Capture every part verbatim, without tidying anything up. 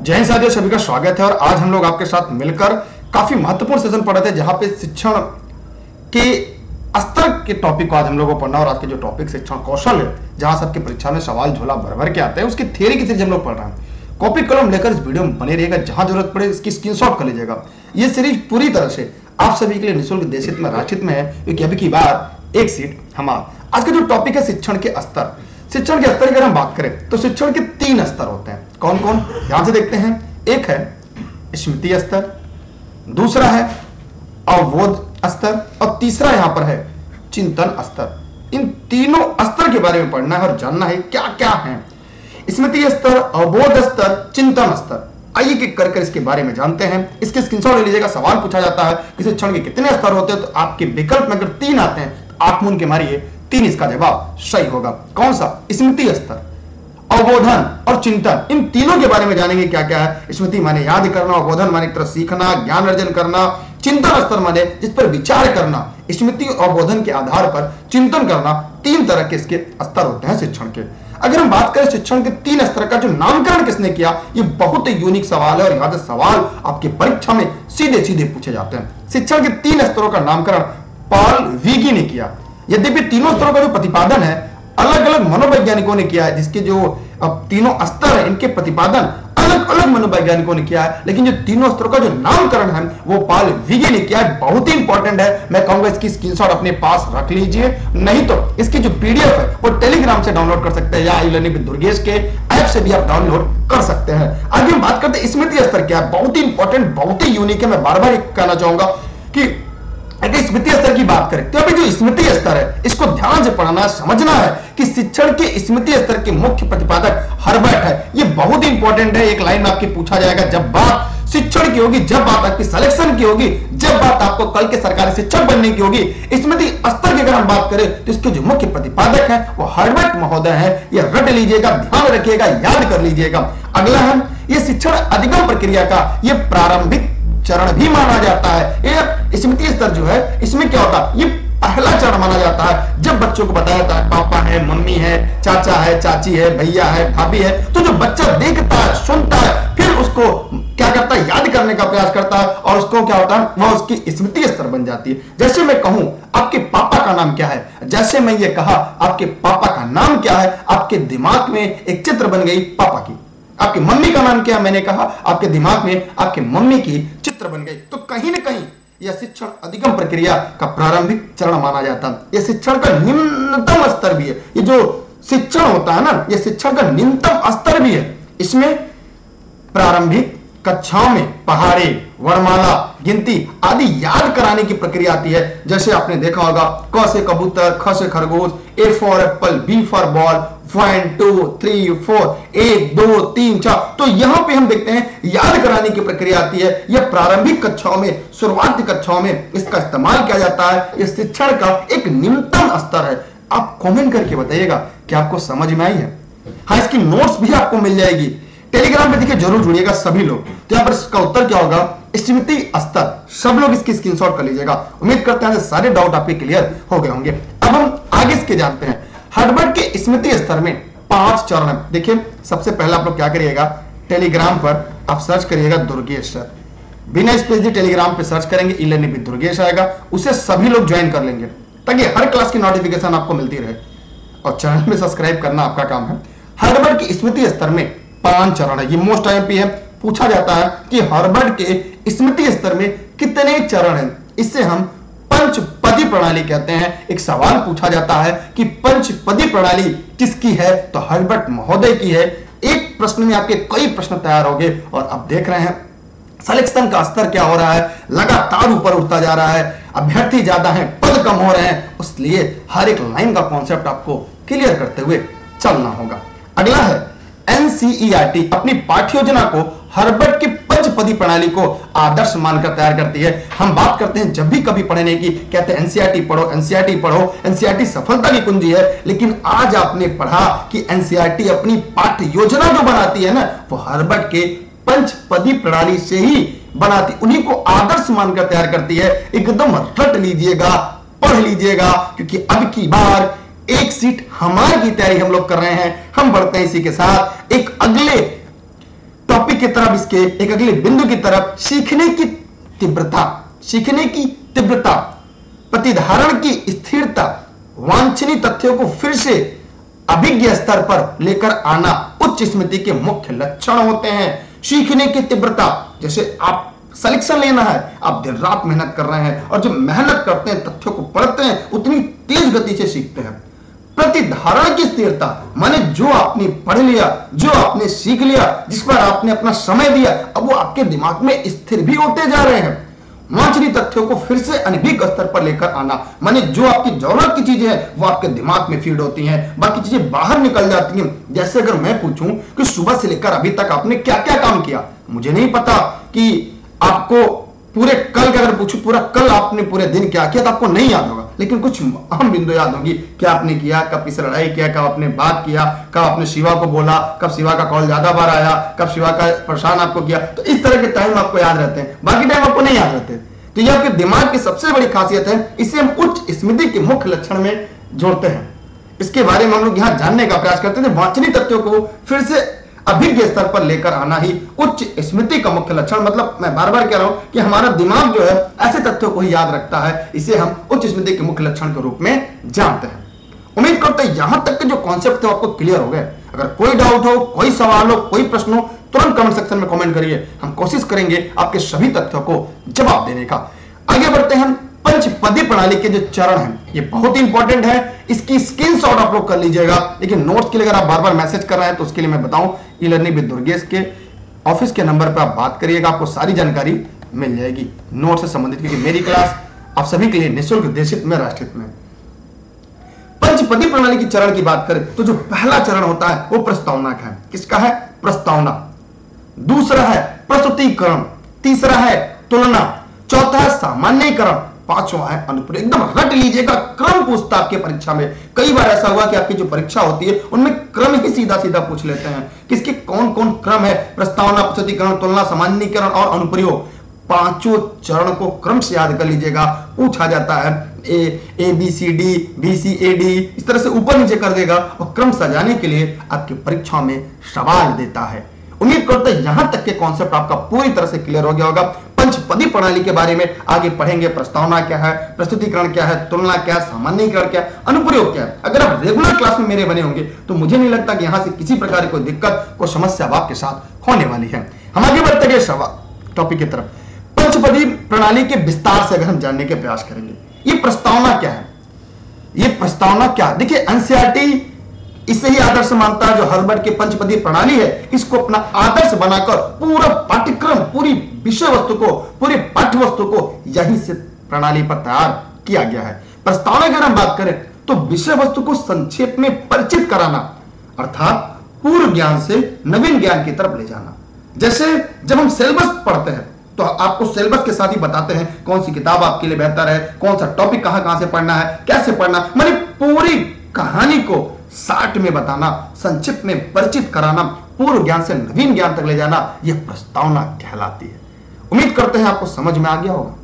जय हिंद साथियों, सभी का स्वागत है। और आज हम लोग आपके साथ मिलकर काफी महत्वपूर्ण सेशन पढ़ रहे थे जहां पे शिक्षण के स्तर के टॉपिक को आज हम लोगों को पढ़ना। और आज के जो टॉपिक शिक्षण कौशल है, जहां सबके परीक्षा में सवाल झोला भर भर के आते हैं, उसकी थ्योरी की सीरीज हम लोग पढ़ रहे हैं। कॉपी कलम लेकर इस वीडियो में बने रहिएगा, जहां जरूरत पड़े इसकी स्क्रीनशॉट कर लीजिएगा। ये सीरीज पूरी तरह से आप सभी के लिए निःशुल्क देशहित में राष्ट्रहित में है, क्योंकि अभी की बार एक सीट हमारा। आज का जो टॉपिक है शिक्षण के स्तर। शिक्षण के स्तर की अगर हम बात करें तो शिक्षण के तीन स्तर होते हैं। कौन कौन, ध्यान से देखते हैं। एक है स्मृति स्तर, दूसरा है अवबोध स्तर और तीसरा यहां पर है चिंतन स्तर। इन तीनों स्तर के बारे में पढ़ना है और जानना है क्या क्या है। स्मृति स्तर, अवबोध स्तर, चिंतन स्तर। आइए कि कर कर इसके बारे में जानते हैं। इसके स्क्रीनशॉट ले लीजिएगा। सवाल पूछा जाता है कि शिक्षण के कितने स्तर होते हैं, तो आपके विकल्प में अगर तीन आते हैं तो आंख मूंद के मारिए, तीन इसका जवाब सही होगा। कौन सा? स्मृति स्तर, अवबोधन और चिंतन। इन तीनों के बारे में जानेंगे क्या क्या है। स्मृति माने याद करना, अवबोधन माने एक तरह सीखना, ज्ञान अर्जन करना, चिंतन स्तर माने जिस पर विचार करना, स्मृति और अवबोधन के आधार पर चिंतन करना। तीन तरह के इसके स्तर होते हैं शिक्षण के। अगर हम बात करें शिक्षण के तीन स्तर का, जो नामकरण किसने किया, ये बहुत ही यूनिक सवाल है और यहाँ से सवाल आपकी परीक्षा में सीधे सीधे पूछे जाते हैं। शिक्षण के तीन स्तरों का नामकरण पॉल वीगी ने किया। यद्यपि तीनों स्तरों का जो प्रतिपादन है अलग अलग मनोवैज्ञानिकों ने किया है, जिसके जो अब तीनों स्तर है इनके प्रतिपादन अलग अलग मनोवैज्ञानिकों ने किया है, लेकिन जो तीनों स्तरों का जो नामकरण है वो पॉल वीगे ने किया है। बहुत ही इंपॉर्टेंट है। मैं कहूंगा इसकी स्क्रीनशॉट अपने पास रख लीजिए, नहीं तो इसकी जो पीडीएफ है वो टेलीग्राम से डाउनलोड कर सकते हैं या ई लर्निंग विद दुर्गेश के ऐप से भी आप डाउनलोड कर सकते हैं। आगे हम बात करते हैं स्मृति स्तर क्या है। बहुत ही इंपॉर्टेंट, बहुत ही यूनिक है। मैं बार बार कहना चाहूंगा कि अगर स्मृति स्तर की बात करें तो अभी जो स्मृति स्तर है इसको ध्यान से पढ़ना, समझना है कि शिक्षण के स्मृति स्तर के मुख्य प्रतिपादक हर्बर्ट है। ये बहुत ही इंपॉर्टेंट है। एक लाइन में आपके पूछा जाएगा, जब बात शिक्षण की होगी, जब बात आपकी सिलेक्शन की होगी, जब बात आपको कल के सरकारी शिक्षक बनने की होगी, स्मृति स्तर की अगर हम बात करें तो इसके जो मुख्य प्रतिपादक है वो हर्बर्ट महोदय है। ये रट लीजिएगा, ध्यान रखिएगा, याद कर लीजिएगा। अगला है ये शिक्षण अधिगम प्रक्रिया का ये प्रारंभिक चरण भी माना जाता है। ये स्मृति स्तर जो है इसमें क्या होता है, ये पहला चरण माना जाता है। जब बच्चों को बताया जाता है पापा है, मम्मी है, चाचा है, चाची है, भैया है, भाभी है, तो जो बच्चा देखता है, सुनता है, फिर उसको क्या करता है, याद करने का प्रयास करता है और उसको क्या होता है, वह उसकी स्मृति स्तर बन जाती है। जैसे मैं कहूं आपके पापा का नाम क्या है, जैसे मैं ये कहा आपके पापा का नाम क्या है, आपके दिमाग में एक चित्र बन गई पापा की। आपकी मम्मी का नाम क्या, मैंने कहा आपके दिमाग में आपके मम्मी की चित्र बन गई। तो कहीं ना कहीं यह शिक्षण अधिगम प्रक्रिया का प्रारंभिक चरण माना जाता है। यह शिक्षण का निम्नतम स्तर भी है। ये जो शिक्षण होता है ना, यह शिक्षण का निम्नतम स्तर भी है। इसमें प्रारंभिक कक्षाओं में पहाड़े, वर्णमाला, गिनती आदि याद कराने की प्रक्रिया आती है। जैसे आपने देखा होगा क से कबूतर, ख से खरगोश, A for apple, B for ball, one two three four, एक दो तीन चार। तो यहां पे हम देखते हैं याद कराने की प्रक्रिया आती है। यह प्रारंभिक कक्षाओं में, शुरुआती कक्षाओं में इसका इस्तेमाल किया जाता है। यह शिक्षण का एक निम्नतम स्तर है। आप कमेंट करके बताइएगा कि आपको समझ में आई है। हाँ, इसकी नोट्स भी आपको मिल जाएगी। टेलीग्राम पे देखिए जरूर जुड़िएगा सभी लोग। तो यहां पर इसका उत्तर क्या होगा, स्मृति स्तर। सब लोग इसकी स्क्रीनशॉट कर लीजिएगा। उम्मीद करते हैं सारे डाउट आपके क्लियर हो गए होंगे। अब हम आगे इसके जानते हैं। हर्बर्ट के स्मृति स्तर में पांच चरण है। देखिए सबसे पहले आप लोग क्या करिएगा, टेलीग्राम पर आप सर्च करिएगा दुर्गेश सर। बिना स्पेस दिए टेलीग्राम पे सर्च करेंगे, ई लर्निंग विद दुर्गेश आएगा, उसे सभी लोग ज्वाइन कर लेंगे ताकि हर क्लास की नोटिफिकेशन आपको मिलती रहे। और चैनल में सब्सक्राइब करना आपका काम है। हर्बर्ट की स्मृति स्तर में पांच चरण है। ये मोस्ट आईएमपी है। पूछा जाता है कि हर्बर्ट के स्मृति स्तर में कितने चरण हैं। इससे हम पंचपदी प्रणाली कहते हैं। एक सवाल पूछा जाता है कि पंचपदी प्रणाली किसकी है, तो हर्बर्ट महोदय की है। एक प्रश्न में आपके कई प्रश्न तैयार होंगे। और अब देख रहे हैं सिलेक्शन का स्तर क्या हो रहा है, लगातार ऊपर उठता जा रहा है, अभ्यर्थी ज्यादा हैं, पद कम हो रहे हैं, इसलिए हर एक लाइन का कॉन्सेप्ट आपको क्लियर करते हुए चलना होगा। अगला है एनसीईआरटी अपनी पाठ्य योजना को हर्बर्ट की पंचपदी प्रणाली को आदर्श मानकर तैयार करती है। हम बात करते हैं जब भी कभी पढ़ने की, कहते हैं एनसीईआरटी पढ़ो, एनसीईआरटी पढ़ो, एनसीईआरटी सफलता की कुंजी है। लेकिन आज आपने पढ़ा कि एनसीईआरटी अपनी पाठ्य योजना जो बनाती है ना, वो हर्बर्ट के पंचपदी प्रणाली से ही बनाती, उन्हीं को आदर्श मानकर तैयार करती है। एकदम रट लीजिएगा, पढ़ लीजिएगा, क्योंकि अब की बार एक सीट हमारे की तैयारी हम लोग कर रहे हैं। हम बढ़ते हैं इसी के साथ एक अगले टॉपिक की तरफ, इसके एक अगले बिंदु की तरफ, सीखने की तीव्रता, सीखने की तीव्रता, प्रतिधारण की स्थिरता, वांछनीय तथ्यों को फिर से अभिज्ञ स्तर पर लेकर आना उच्च स्मृति के मुख्य लक्षण होते हैं। सीखने की तीव्रता, जैसे आप सिलेक्शन लेना है, आप दिन रात मेहनत कर रहे हैं और जब मेहनत करते हैं, तथ्यों को पढ़ते हैं, उतनी तेज गति से सीखते हैं। प्रतिधारण की स्थिरता, माने जो आपने पढ़ लिया, जो आपने सीख लिया, जिस पर आपने अपना समय दिया, अब वो आपके दिमाग में स्थिर भी होते जा रहे हैं। वांछनीय तथ्यों को फिर से अनभिज्ञ स्तर पर लेकर आना, माने जो आपकी जरूरत की चीजें हैं वो आपके दिमाग में फीड होती हैं, बाकी चीजें बाहर निकल जाती हैं। जैसे अगर मैं पूछूं कि सुबह से लेकर अभी तक आपने क्या क्या काम किया, मुझे नहीं पता कि आपको पूरे कल का अगर पूछूं पूरा कल आपने पूरे दिन क्या किया तो आपको नहीं याद होगा, लेकिन कुछ अहम बिंदु याद होगी। क्या आपने किया, कब किसी लड़ाई किया, कब आपने बात किया, कब आपने शिवा को बोला, कब शिवा का कॉल ज्यादा बार आया, कब शिवा का परेशान आपको किया। तो इस तरह के टाइम आपको याद रहते हैं, बाकी टाइम आपको नहीं याद रहते। तो यह आपके दिमाग की सबसे बड़ी खासियत है, इसे हम उच्च स्मृति के मुख्य लक्षण में जोड़ते हैं। इसके बारे में हम लोग यहां जानने का प्रयास करते थे। वांछनीय तथ्यों को फिर से अभिज्ञ स्तर पर लेकर आना ही उच्च स्मृति का मुख्य लक्षण, मतलब मैं बार बार कह रहा हूं कि हमारा दिमाग जो है ऐसे तथ्यों को ही याद रखता है, इसे हम उच्च स्मृति के मुख्य लक्षण के रूप में जानते हैं। उम्मीद करते हैं यहां तक के जो कॉन्सेप्ट थे आपको क्लियर हो गए। अगर कोई डाउट हो, कोई सवाल हो, कोई प्रश्न हो, तुरंत कमेंट सेक्शन में कमेंट करिए, हम कोशिश करेंगे आपके सभी तथ्यों को जवाब देने का। आगे बढ़ते हैं। पंचपदी प्रणाली के जो चरण हैं, ये बहुत ही इंपॉर्टेंट है, इसकी स्क्रीनशॉट आप लोग कर लीजिएगा। लेकिन नोट्स के लिए अगर आप बार बार मैसेज कर रहे हैं तो उसके लिए मैं बताऊं, ई लर्निंग विद दुर्गेश के ऑफिस के नंबर पर आप बात करिएगा, आपको सारी जानकारी मिल जाएगी नोट से संबंधित, क्योंकि मेरी क्लास आप सभी के लिए निःशुल्क, देशित में, राष्ट्रित में। पंचपदी प्रणाली की चरण की बात करें तो जो पहला चरण होता है वो प्रस्तावना का है। किसका है? प्रस्तावना। दूसरा है प्रस्तुतिकरण, तीसरा है तुलना, चौथा है सामान्यीकरण, पांचवा है अनुप्रयोग। एकदम रट लीजिएगा, क्रम पूछता आपके परीक्षा में। कई बार ऐसा हुआ कि आपकी जो परीक्षा होती है उनमें क्रम ही सीधा सीधा पूछ लेते हैं, किसके कौन कौन क्रम है, प्रस्तावना, प्रस्तुतिकरण, तुलना, सामान्यीकरण और अनुप्रयोग। पांचों चरण को क्रम से याद कर लीजिएगा, पूछा जाता है। A A B C D, B C A D, इस तरह से ऊपर नीचे कर देगा और क्रम सजाने के लिए आपकी परीक्षा में सवाल देता है। उम्मीद करते हैं यहां तक के कॉन्सेप्ट आपका पूरी तरह से क्लियर हो गया होगा। पंचपदी प्रणाली के बारे में आगे पढ़ेंगे। प्रस्तावना क्या है, प्रस्तुतिकरण क्या है, तुलना क्या है, सामान्यीकरण क्या है, अनुप्रयोग क्या है। अगर आप रेगुलर क्लास में मेरे बने होंगे तो मुझे नहीं लगता कि यहां से किसी प्रकार की कोई दिक्कत, कोई समस्या आपके साथ होने वाली है। हम आगे बढ़ते गए सवाल टॉपिक की तरफ। पंचपदी प्रणाली के विस्तार से अगर हम जानने के प्रयास करेंगे, ये प्रस्तावना क्या है, ये प्रस्तावना क्या है। देखिए एनसीईआरटी इसे ही आदर्श मानता है, जो हार्वर्ड की पंचपदी प्रणाली है, इसको अपना आदर्श बनाकर पूरा पाठ्यक्रम, पूरी विषय वस्तु को, पूरी पाठ्य वस्तु को यहीं से प्रणाली पर तैयार किया गया है। प्रस्तावना अगर हम बात करें तो विषय वस्तु को संक्षेप में परिचित कराना, अर्थात पूर्व ज्ञान से नवीन ज्ञान की तरफ ले जाना। जैसे जब हम सिलेबस पढ़ते हैं तो आपको सिलेबस के साथ ही बताते हैं कौन सी किताब आपके लिए बेहतर है, कौन सा टॉपिक कहां कहां से पढ़ना है, कैसे पढ़ना, मानी पूरी कहानी को साठ में बताना, संक्षिप्त में परिचित कराना, पूर्व ज्ञान से नवीन ज्ञान तक ले जाना, यह प्रस्तावना कहलाती है। उम्मीद करते हैं आपको समझ में आ गया होगा।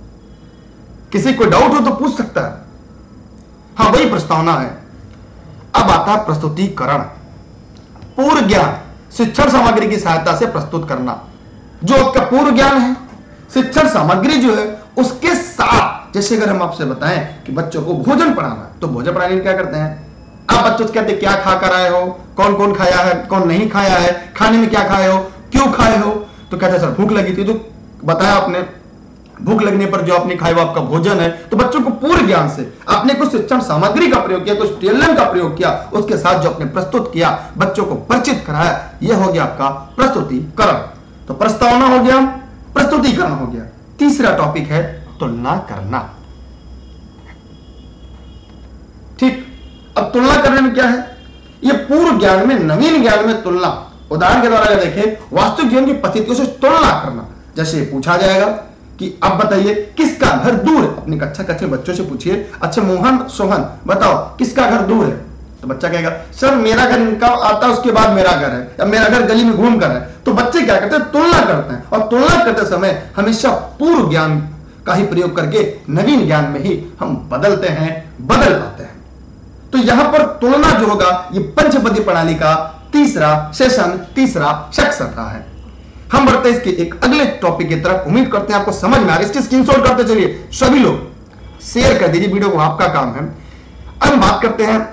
किसी को डाउट हो तो पूछ सकता है। हाँ, वही प्रस्तावना है। अब आता है प्रस्तुतिकरण। पूर्व ज्ञान शिक्षण सामग्री की सहायता से प्रस्तुत करना। जो आपका पूर्व ज्ञान है, शिक्षण सामग्री जो है उसके साथ, जैसे अगर हम आपसे बताएं कि बच्चों को भोजन पढ़ाना, तो भोजन पढ़ाने क्या करते हैं, आप बच्चों से कहते हैं क्या खा कर आए हो, कौन कौन खाया है, कौन नहीं खाया है, खाने में क्या खाए हो, क्यों खाए हो, तो कहते हैं सर भूख लगी थी। तो बताया आपने, भूख लगने पर जो आपने खाया वो आपका भोजन है। तो बच्चों को पूर्व ज्ञान से आपने कुछ शिक्षण सामग्री का प्रयोग किया, कुछ टेलर का प्रयोग किया, उसके साथ जो आपने प्रस्तुत किया, बच्चों को परिचित कराया, यह हो गया आपका प्रस्तुतिकरण। तो प्रस्तावना हो गया, प्रस्तुतिकरण हो गया। तीसरा टॉपिक है तुलना करना। ठीक, अब तुलना करने में क्या है, ये पूर्व ज्ञान में नवीन ज्ञान में तुलना। उदाहरण के द्वारा देखें, वास्तविक जीवन की परिस्थितियों से तुलना करना। जैसे पूछा जाएगा कि अब बताइए किसका घर दूर है, अपनी कक्षा कक्षा बच्चों से पूछिए, अच्छा मोहन सोहन बताओ किसका घर दूर है, तो बच्चा कहेगा सर मेरा घर इनका आता है उसके बाद मेरा घर है, या मेरा घर गली में घूम कर है। तो बच्चे क्या करते हैं, तुलना करते हैं, और तुलना करते समय हमेशा पूर्व ज्ञान का ही प्रयोग करके नवीन ज्ञान में ही हम बदलते हैं, बदल पाते हैं। तो यहां पर तुलना जो होगा, ये पंचपदी प्रणाली का तीसरा सेशन, तीसरा सेक्शन रहा है। हम बढ़ते हैं इसके एक अगले टॉपिक की तरफ। उम्मीद करते हैं आपको समझ में आ रहा है। इसके स्क्रीनशॉट करते चलिए, सभी लोग शेयर कर दीजिए वीडियो को, आपका काम है। अब हम बात करते हैं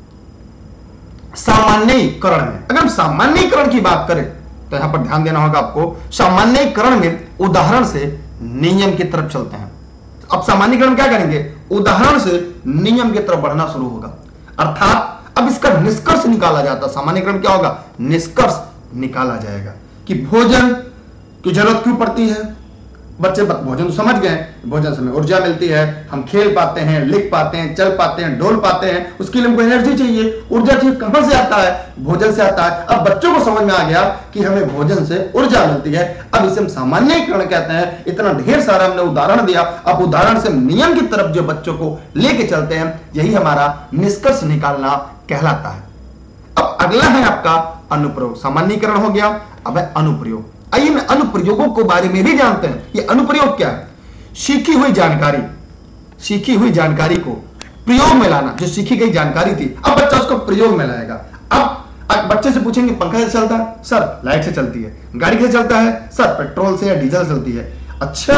सामान्यीकरण में। अगर हम सामान्यीकरण की बात करें तो यहां पर ध्यान देना होगा आपको। सामान्यीकरण में उदाहरण से नियम की तरफ चलते हैं। अब सामान्यीकरण क्या करेंगे, उदाहरण से नियम की तरफ बढ़ना शुरू होगा, अर्थात अब इसका निष्कर्ष निकाला जाता है। सामान्यीकरण क्या होगा, निष्कर्ष निकाला जाएगा कि भोजन की जरूरत क्यों पड़ती है। बच्चे भोजन तो समझ गए, भोजन से हमें ऊर्जा मिलती है, हम खेल पाते हैं, लिख पाते हैं, चल पाते हैं, डोल पाते हैं, उसके लिए हमको एनर्जी चाहिए, ऊर्जा चाहिए। कहां से आता है, भोजन से आता है। अब बच्चों को समझ में आ गया कि हमें भोजन से ऊर्जा मिलती है। अब इसे हम सामान्यीकरण कहते हैं। इतना ढेर सारा हमने उदाहरण दिया, अब उदाहरण से नियम की तरफ जो बच्चों को लेके चलते हैं, यही हमारा निष्कर्ष निकालना कहलाता है। अब अगला है आपका अनुप्रयोग। सामान्यीकरण हो गया, अब है अनुप्रयोग। आइए मैं अनुप्रयोगों के बारे में भी जानते हैं। ये अनुप्रयोग क्या है, सीखी हुई जानकारी, सीखी हुई जानकारी को प्रयोग में लाना। जो सीखी गई जानकारी थी, अब बच्चा उसको प्रयोग में लाएगा। अब, अब बच्चे से पूछेंगे पंखा से चलता है, सर लाइट से चलती है। गाड़ी से चलता है, सर पेट्रोल से या डीजल से चलती है। अच्छा,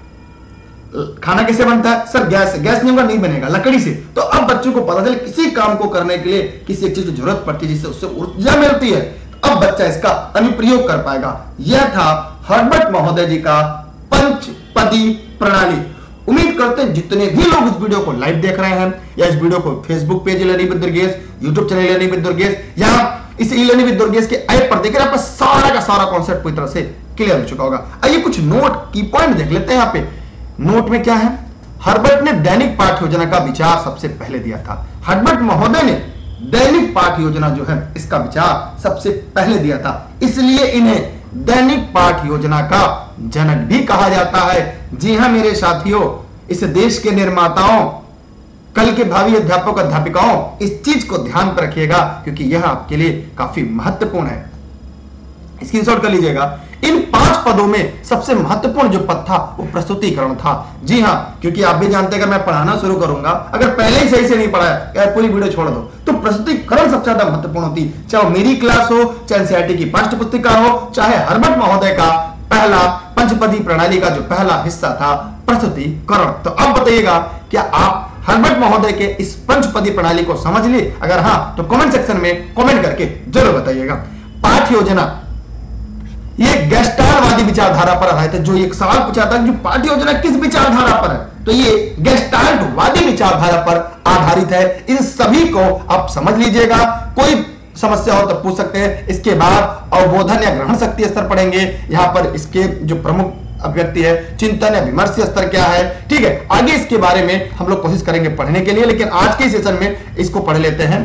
खाना कैसे बनता है, सर गैस से। गैस नहीं होगा, नहीं बनेगा, लकड़ी से। तो अब बच्चों को पता चले किसी काम को करने के लिए किसी एक चीज की जरूरत पड़ती है जिससे उससे ऊर्जा मिलती है। अब बच्चा इसका अनुप्रयोग कर पाएगा। यह था हर्बर्ट महोदय जी का पंचपदी प्रणाली। उम्मीद करते हैं जितने भी लोग इस वीडियो को लाइव देख रहे हैं या इस वीडियो को Facebook page learning with Durgesh, YouTube channel learning with Durgesh या इस ई लर्निंग विद दुर्गेश के ऐप पर देखकर आपका सारा का सारा कॉन्सेप्ट पूरी तरह से क्लियर हो चुका होगा। आइए कुछ नोट की पॉइंट देख लेते हैं। यहाँ पे नोट में क्या है, हर्बर्ट ने दैनिक पाठ योजना का विचार सबसे पहले दिया था। हर्बर्ट महोदय ने दैनिक पाठ योजना जो है इसका विचार सबसे पहले दिया था, इसलिए इन्हें दैनिक पाठ योजना का जनक भी कहा जाता है। जी हां मेरे साथियों, इस देश के निर्माताओं, कल के भावी अध्यापक अध्यापिकाओं, इस चीज को ध्यान पर रखिएगा क्योंकि यह आपके लिए काफी महत्वपूर्ण है। स्क्रीनशॉट कर लीजिएगा। इन पांच पदों में सबसे महत्वपूर्ण जो पद था वो प्रस्तुतिकरण था। जी हां, क्योंकि आप भी जानते हैं अगर मैं पढ़ाना शुरू करूंगा, अगर पहले ही सही से नहीं पढ़ाया यार पूरी वीडियो छोड़ दो, तो प्रस्तुतिकरण सबसे ज्यादा महत्वपूर्ण होती। चाहे मेरी क्लास हो, चाहे एनसीईआरटी की पाठ्य पुस्तिका हो, चाहे हर्बर्ट महोदय का पहला पंचपदी प्रणाली का जो पहला हिस्सा था प्रस्तुतिकरण। तो अब बताइएगा, क्या आप हर्बर्ट महोदय के इस पंचपदी प्रणाली को समझ लिए? अगर हां तो कमेंट सेक्शन में कमेंट करके जरूर बताइएगा। पाठ योजना ये गेस्टाल्टवादी विचारधारा पर आधारित है। जो एक सवाल पूछा था कि पाठ्य योजना किस विचारधारा पर है, तो ये गेस्टाल्टवादी विचारधारा पर आधारित है। इन सभी को आप समझ लीजिएगा। कोई समस्या हो तो पूछ सकते हैं। इसके बाद अवबोधन या ग्रहण शक्ति स्तर पढ़ेंगे। यहां पर इसके जो प्रमुख अभिव्यक्ति है, चिंतन या विमर्श स्तर क्या है, ठीक है। आगे इसके बारे में हम लोग कोशिश करेंगे पढ़ने के लिए, लेकिन आज के सेशन में इसको पढ़ लेते हैं।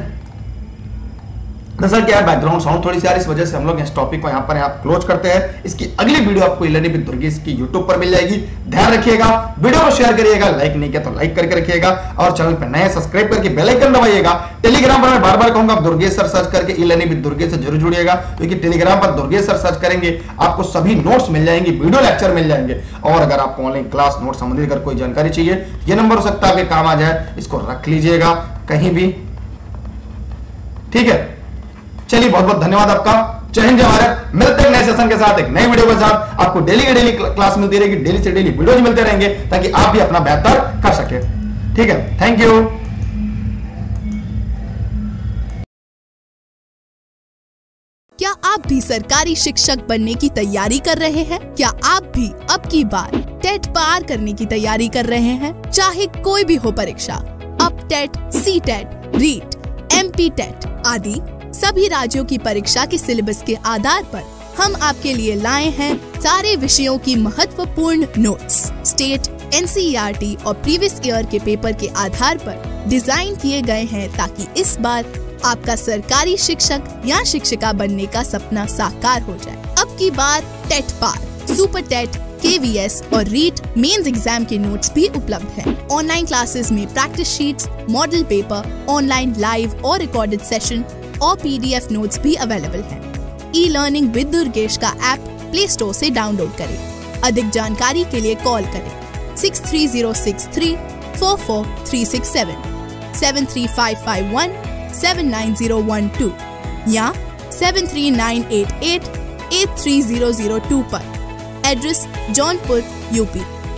दरअसल क्या है, बैकग्राउंड साउंड थोड़ी सी आ रही, इस वजह से हम लोग इस टॉपिक को यहाँ पर यहाँ क्लोज करते हैं। इसकी अगली वीडियो आपको लर्निंग विद दुर्गेश की यूट्यूब पर मिल जाएगी। ध्यान रखिएगा, वीडियो को शेयर करिएगा, लाइक नहीं किया तो लाइक करके रखिएगा, और चैनल पर नए सब्सक्राइब करके बेल आइकन दबाइएगा। टेलीग्राम पर मैं बार बार कहूंगा, आप दुर्गेश सर सर्च करके ई लर्निंग विद दुर्गेश से जरूर जुड़िएगा, क्योंकि टेलीग्राम पर दुर्गेश सर सर्च करेंगे आपको सभी नोट्स मिल जाएंगे, वीडियो लेक्चर मिल जाएंगे। और अगर आपको ऑनलाइन क्लास नोट संबंधित अगर कोई जानकारी चाहिए, ये नंबर हो सकता है आपके काम आ जाए, इसको रख लीजिएगा कहीं भी, ठीक है। चलिए बहुत बहुत धन्यवाद आपका। जय हिंद जय भारत। मिलते हैं नए सेशन के साथ, एक नई वीडियो के साथ। आपको डेली के डेली क्लास मिलती रहेगी, डेली से डेली वीडियोज मिलते रहेंगे, ताकि आप भी अपना बेहतर कर सके, ठीक है। Thank you. क्या आप भी सरकारी शिक्षक बनने की तैयारी कर रहे हैं? क्या आप भी अब की बार टेट पार करने की तैयारी कर रहे हैं? चाहे कोई भी हो परीक्षा, अब TET, C TET, REET, M P TET आदि सभी राज्यों की परीक्षा के सिलेबस के आधार पर हम आपके लिए लाए हैं सारे विषयों की महत्वपूर्ण नोट्स। स्टेट, एनसीईआरटी और प्रीवियस ईयर के पेपर के आधार पर डिजाइन किए गए हैं, ताकि इस बार आपका सरकारी शिक्षक या शिक्षिका बनने का सपना साकार हो जाए। अब की बार टेट पार, सुपर टेट, केवीएस और रीट मेंस एग्जाम के नोट्स भी उपलब्ध हैं। ऑनलाइन क्लासेस में practice sheets, model paper, online live और रिकॉर्डेड सेशन और पीडीएफ नोट्स भी अवेलेबल हैं। ई लर्निंग विद दुर्गेश का ऐप प्ले स्टोर से डाउनलोड करें। अधिक जानकारी के लिए कॉल करें six three zero six three four four three six seven, seven three five five one seven nine zero one two या seven three nine eight eight eight three zero zero two पर। Address Jaunpur UP.